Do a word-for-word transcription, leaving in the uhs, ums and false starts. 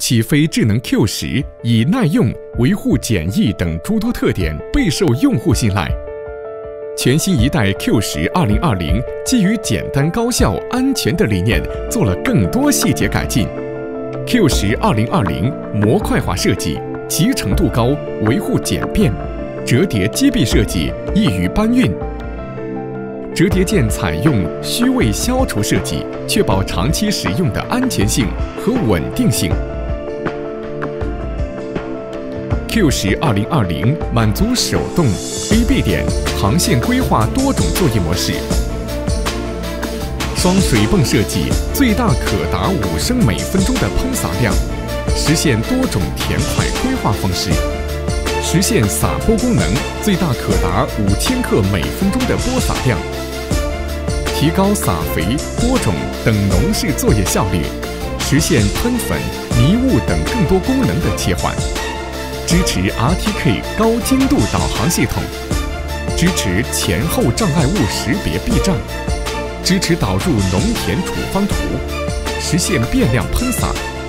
起飞智能 Q 十以耐用、维护简易等诸多特点备受用户信赖。全新一代 Q 十二零二零基于简单、高效、安全的理念，做了更多细节改进。Q 十二零二零模块化设计，集成度高，维护简便，折叠击臂设计易于搬运。折叠件采用虚位消除设计，确保长期使用的安全性和稳定性。Q 十二零二零满足手动、A B 点、航线规划多种作业模式。双水泵设计，最大可达五升每分钟的喷洒量，实现多种填块规划方式，实现洒播功能，最大可达五千克每分钟的播撒量，提高撒肥、播种等农事作业效率，实现喷粉、迷雾等更多功能的切换。支持 R T K 高精度导航系统，支持前后障碍物识别避障，支持导入农田处方图，实现变量喷洒，